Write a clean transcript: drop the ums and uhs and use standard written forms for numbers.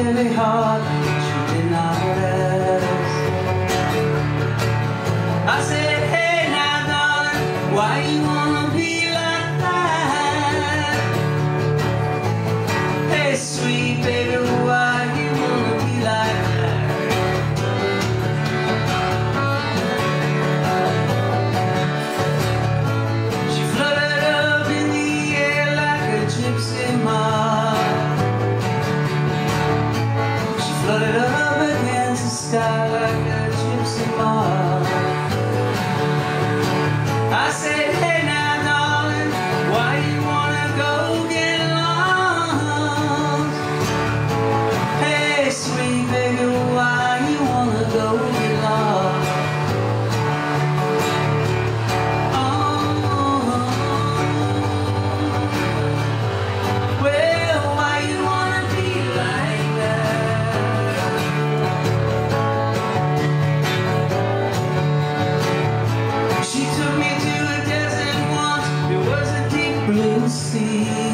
really hard, she did not rest. I said, hey now darling, why you wanna be like that? Hey sweet baby, why you wanna be like that? She floated up in the air like a gypsy moth. She floated up against the sky like a gypsy moth. I said, hey now darling, why you wanna go get lost? Hey sweet baby, why you wanna go get lost? Oh, well, why you wanna be like that? She took me to a desert once, it was a deep blue sea.